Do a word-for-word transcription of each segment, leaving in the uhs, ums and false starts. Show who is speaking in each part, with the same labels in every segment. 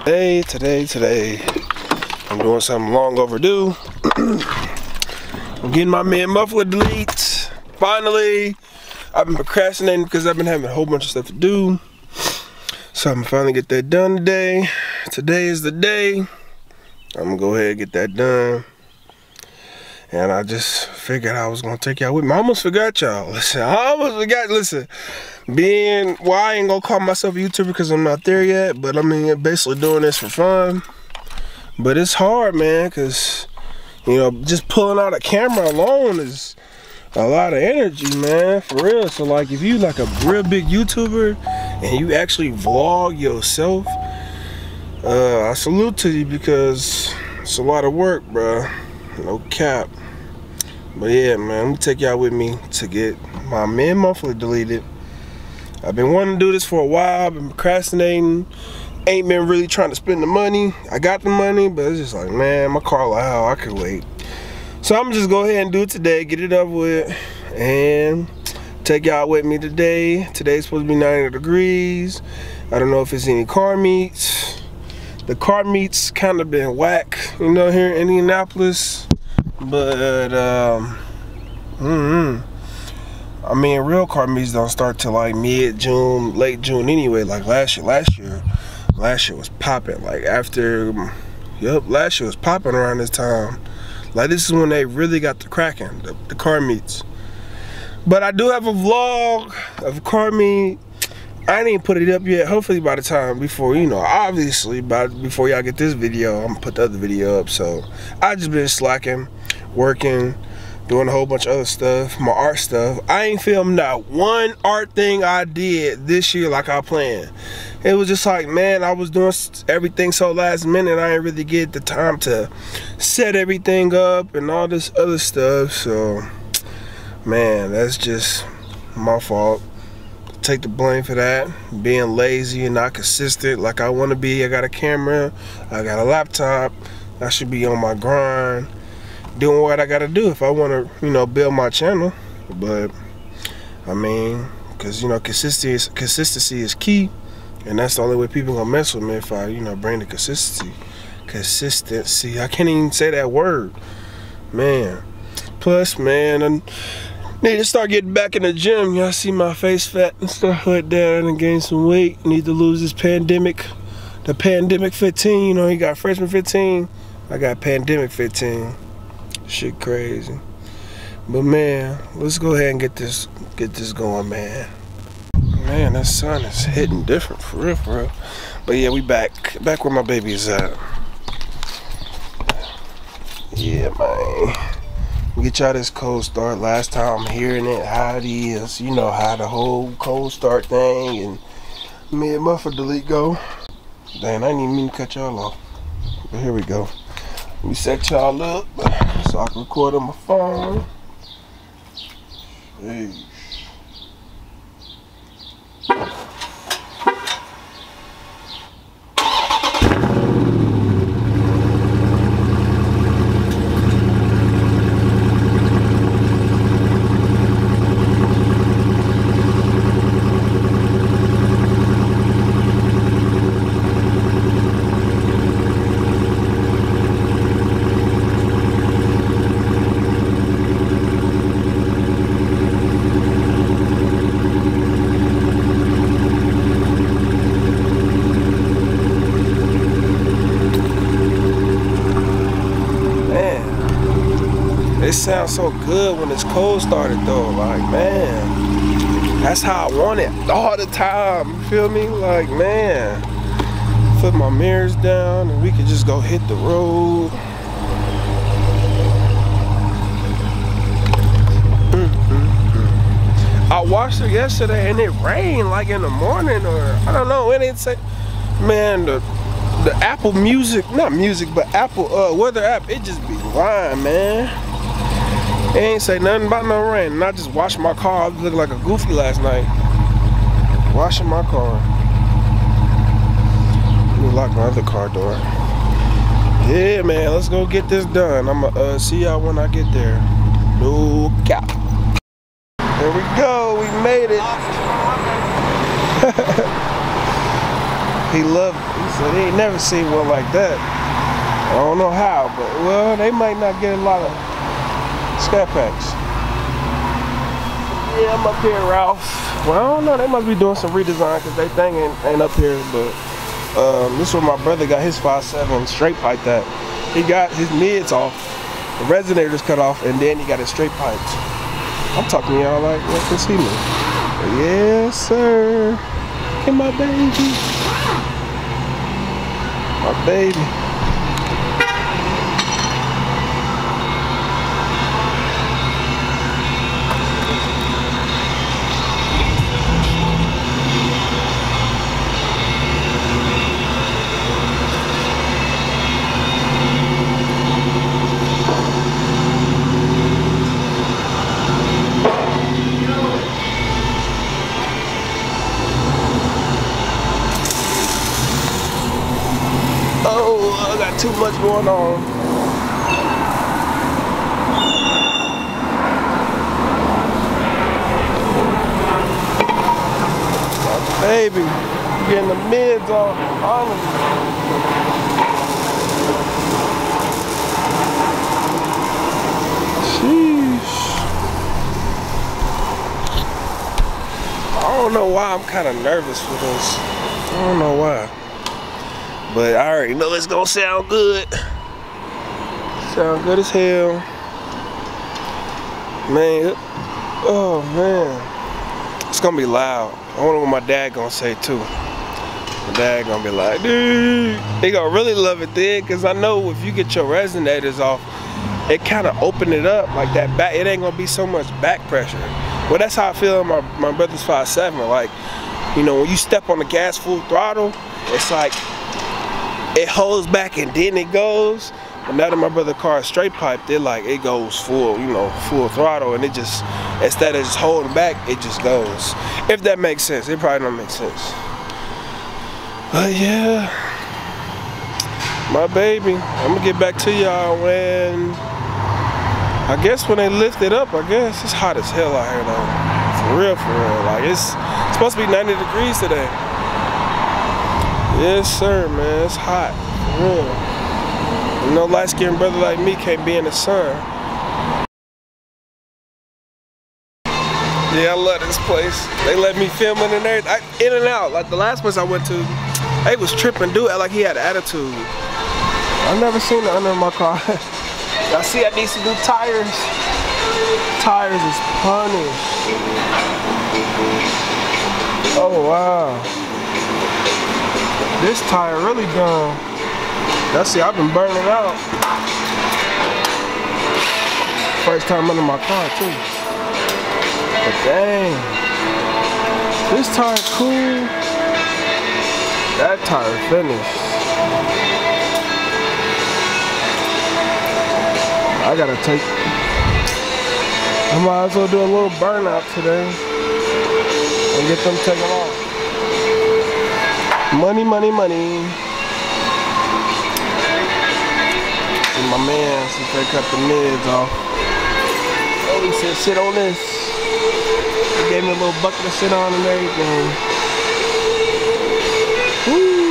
Speaker 1: Today, today, today, I'm doing something long overdue. I'm getting my man Muffler delete. Finally, I've been procrastinating because I've been having a whole bunch of stuff to do. So I'm gonna finally get that done today. Today is the day. I'm gonna go ahead and get that done. And I just figured I was gonna take y'all with me. I almost forgot y'all. Listen, I almost forgot. Listen, being, well, I ain't gonna call myself a YouTuber because I'm not there yet. But I mean, basically doing this for fun. But it's hard, man, because, you know, just pulling out a camera alone is a lot of energy, man, for real. So, like, if you like a real big YouTuber and you actually vlog yourself, uh, I salute to you because it's a lot of work, bro. No cap. But yeah, man, let me take y'all with me to get my man Muffler deleted. I've been wanting to do this for a while. I've been procrastinating. Ain't been really trying to spend the money. I got the money, but it's just like, man, my car loud. I could wait. So I'm just go ahead and do it today. Get it up with, and take y'all with me today. Today's supposed to be ninety degrees. I don't know if it's any car meets. The car meets kind of been whack, you know, here in Indianapolis. But um, mm-hmm. I mean, real car meets don't start till like mid-June, late June anyway. Like last year, last year, last year was popping. Like after, yep, last year was popping around this time. Like this is when they really got the cracking, the, the car meets. But I do have a vlog of a car meet. I didn't even put it up yet. Hopefully by the time before, you know, obviously by before y'all get this video, I'm gonna put the other video up. So I just been slacking, working, doing a whole bunch of other stuff, my art stuff. I ain't filmed not one art thing I did this year like I planned. It was just like, man, I was doing everything so last minute, I didn't really get the time to set everything up and all this other stuff. So, man, that's just my fault. Take the blame for that. Being lazy and not consistent like I want to be. I got a camera, I got a laptop. I should be on my grind, doing what I gotta do if I want to, you know, build my channel. But I mean, because you know, consistency is, consistency is key, and that's the only way people gonna mess with me if I, you know, bring the consistency. Consistency. I can't even say that word, man. Plus, man, and need to start getting back in the gym. Y'all see my face fat and stuff like that, and gain some weight. Need to lose this pandemic, the pandemic fifteen. You know, you got freshman fifteen. I got pandemic fifteen. Shit crazy. But man, let's go ahead and get this get this going, man. Man, that sun is hitting different, for real, for real. But yeah, we back. Back where my baby is at. Yeah, man. Get y'all this cold start. Last time I'm hearing it, how it is. You know how the whole cold start thing and me and Muffler delete go. Dang, I didn't even mean to cut y'all off. But here we go. Let me set y'all up so I can record on my phone. Hey. It sounds so good when it's cold started though, like man, that's how I want it all the time, you feel me? Like man, put my mirrors down and we could just go hit the road. Mm-hmm. I watched it yesterday and it rained like in the morning, or I don't know, it didn't say, man, the the Apple Music, not music, but Apple uh, weather app, it just be lying, man. It ain't say nothing about no rain, and I just washed my car. I was looking like a goofy last night. Washing my car. Let me lock my other car door. Yeah, man, let's go get this done. I'ma uh, see y'all when I get there. No cap. There we go, we made it. He loved it. He said he ain't never seen one like that. I don't know how, but well, they might not get a lot of Scatpacks. Yeah, I'm up here, Ralph. Well, I don't know. They must be doing some redesign because they thing ain't, ain't up here. But um, this is where my brother got his five seven straight pipe that. He got his mids off, the resonators cut off, and then he got his straight pipes. I'm talking to y'all like you can see me. But yes, sir. Look at my baby. My baby. Oh, I got too much going on. My baby, getting the mids off, honestly. Sheesh. I don't know why I'm kind of nervous for this. I don't know why. But I already know it's gonna sound good. Sound good as hell. Man, oh man. It's gonna be loud. I wonder what my dad gonna say too. My dad gonna be like, dude. They gonna really love it then, cause I know if you get your resonators off, it kinda open it up like that back. It ain't gonna be so much back pressure. Well, that's how I feel in my, my brother's five seven. Like, you know, when you step on the gas full throttle, it's like, it holds back and then it goes. But now that my brother's car is straight pipe, they're like, it goes full, you know, full throttle, and it just, instead of just holding back, it just goes. If that makes sense. It probably don't make sense. But yeah, my baby. I'm gonna get back to y'all when, I guess when they lift it up, I guess. It's hot as hell out here though. For real, for real. Like it's, it's supposed to be ninety degrees today. Yes, sir, man. It's hot. For real. You know, light-skinned brother like me can't be in the sun. Yeah, I love this place. They let me film it and everything. I, in and out. Like the last place I went to, they was tripping, dude. Like he had attitude. I've never seen it under my car. I see I need some new tires. Tires is punished. Oh, wow. This tire really done. That's see, I've been burning out. First time under my car too. But dang, this tire cool. That tire finished. I gotta take. I might as well do a little burnout today and get them taken off. Money, money, money. And my man, since they cut the mids off. Oh, he said sit on this. He gave me a little bucket to sit on and everything. Woo.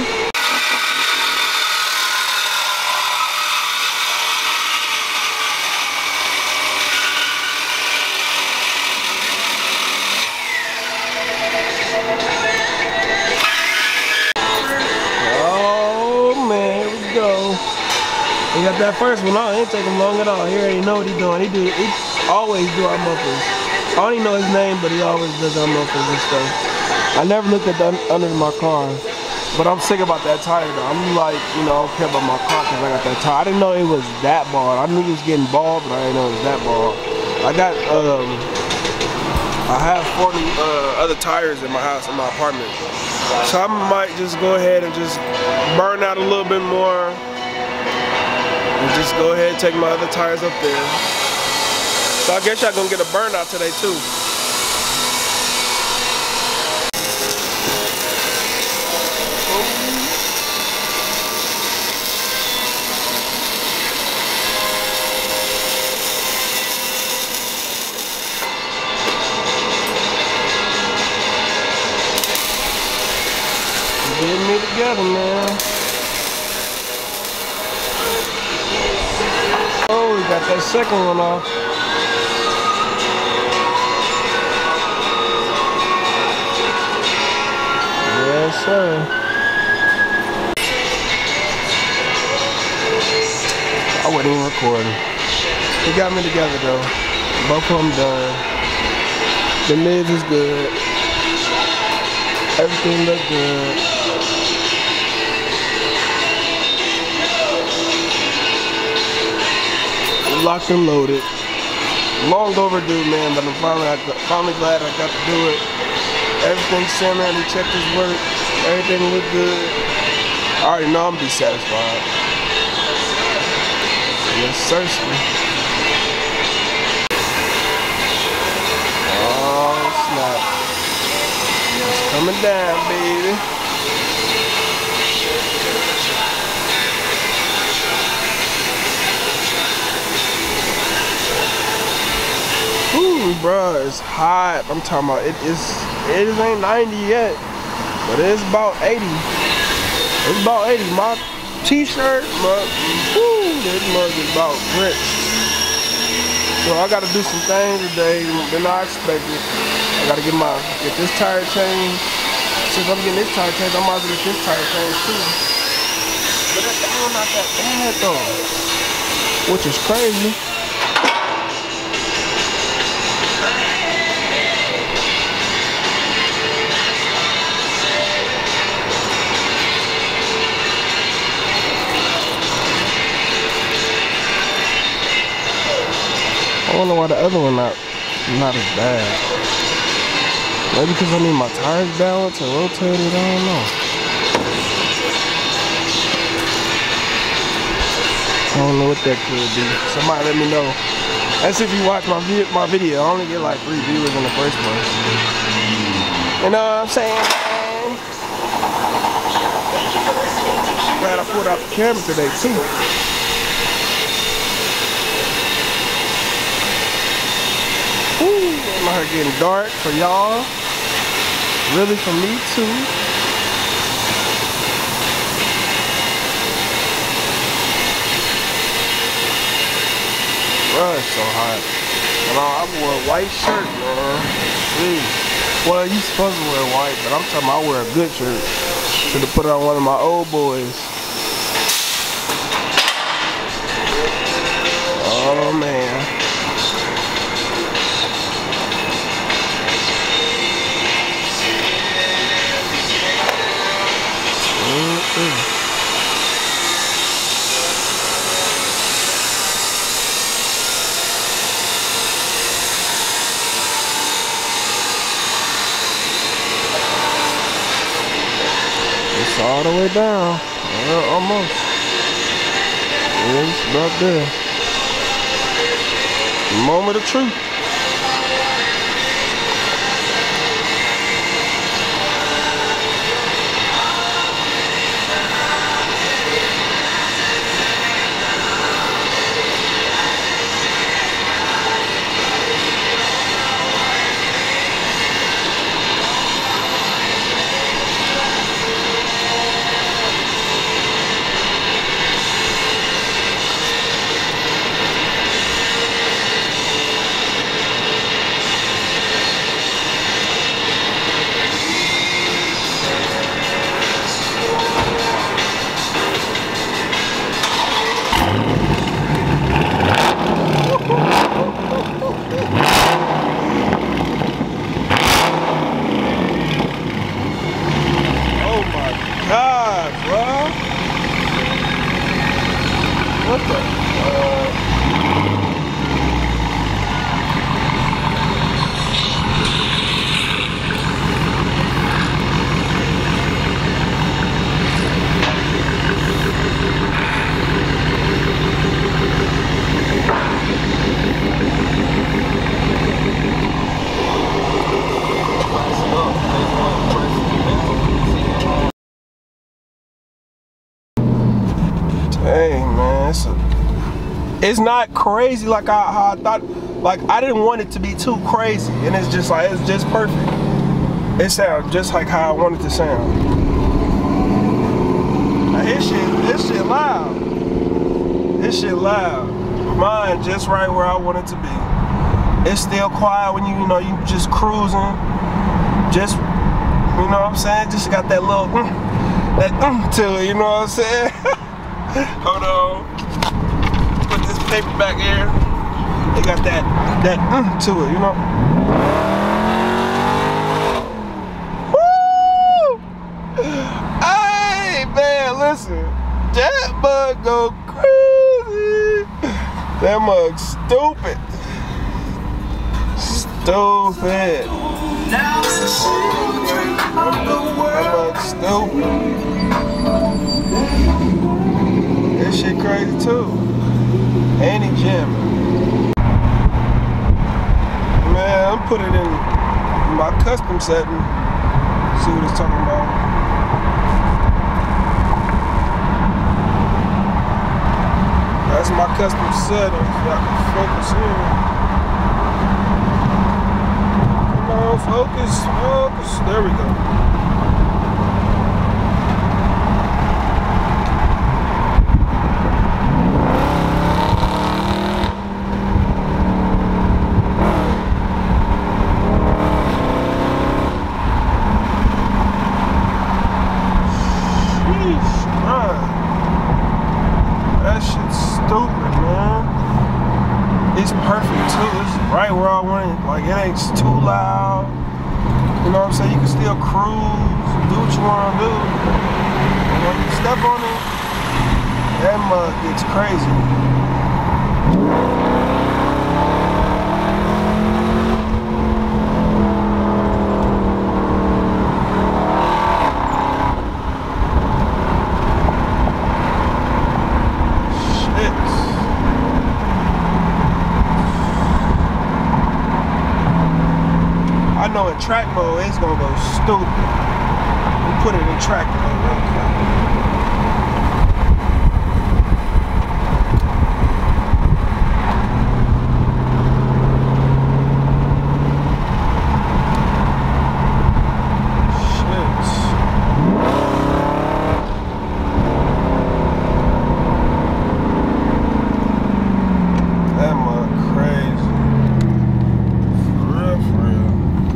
Speaker 1: He got that first one on, it ain't take him long at all. He already know what he doing. He do, he always do our mufflers. I don't even know his name, but he always does our mufflers and stuff. I never looked at the under my car, but I'm sick about that tire though. I'm like, you know, I don't care about my car because I got that tire. I didn't know it was that bald. I knew he was getting bald, but I didn't know it was that bald. I got, um, I have forty uh, other tires in my house, in my apartment. So I might just go ahead and just burn out a little bit more. And just go ahead and take my other tires up there. So I guess y'all gonna get a burnout today too. getting me together, man. Oh, we got that second one off. Yes, sir. I wasn't even recording. He got me together though. Both of them done. The mids is good. Everything look good. Locked and loaded. Long overdue, man, but I'm finally, I got, finally glad I got to do it. Everything simmered, he checked his work. Everything looked good. I already know I'm gonna be satisfied. Yes, sir. Oh, snap. It's coming down, baby. Ooh, bro, it's hot. I'm talking about it is. It ain't ninety yet, but it's about eighty. It's about eighty. My t-shirt, but whoo, this mug is about rich. So I gotta do some things today than I expected. I gotta get my get this tire changed. Since I'm getting this tire changed, I might as well get this tire changed too. But that's still not that bad though, which is crazy. I don't know why the other one not not as bad. Maybe because I need my tires balanced and rotated, I don't know. I don't know what that could be. Somebody let me know. That's if you watch my vi my video. I only get like three viewers in the first place. You know what I'm saying, man? Glad I pulled out the camera today too. I'm out here getting dark for y'all. Really for me too. Bro, it's so hot. And I wore a white shirt, man. Please. Well, you supposed to wear white, but I'm talking about I wear a good shirt. Should have put on one of my old boys. Oh man. Mm-mm. It's all the way down. Uh, almost. Yeah, it's about there. The moment of truth. What the? Uh... Hey man, it's, a, it's not crazy like I, how I thought. Like I didn't want it to be too crazy, and it's just like it's just perfect. It sounds just like how I want it to sound. his shit, this shit loud. This shit loud. Mine just right where I want it to be. It's still quiet when you, you know, you just cruising. Just, you know what I'm saying? Just got that little, mm, that mm to it, you know what I'm saying? Hold on. Put this paper back here. It got that, that mm to it, you know? Hey, man, listen. That mug go crazy. That mug stupid. Stupid. That mug stupid. That shit crazy too. Ain't he jamming? Man, I'm put it in my custom setting. See what it's talking about. That's my custom setting, so I can focus in. Come on, focus, focus. There we go. Sheesh, man. That shit's stupid, man. It's perfect too. It's right where I want it. Like, it ain't too loud. You know what I'm saying? You can still cruise, do what you want to do. And when you step on it, that mug gets crazy. I know in track mode, it's gonna go stupid. We put it in track mode real quick. Shit. That mug crazy. For real, for real.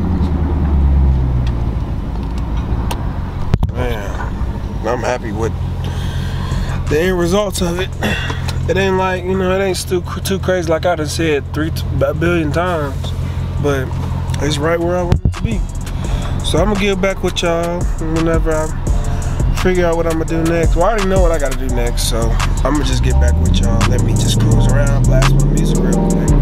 Speaker 1: I'm happy with the end results of it. It ain't like, you know, it ain't too, too crazy like I done said three a billion times, but it's right where I want it to be. So I'm gonna get back with y'all whenever I figure out what I'm gonna do next. Well, I already know what I gotta do next, so I'm gonna just get back with y'all. Let me just cruise around, blast my music real quick.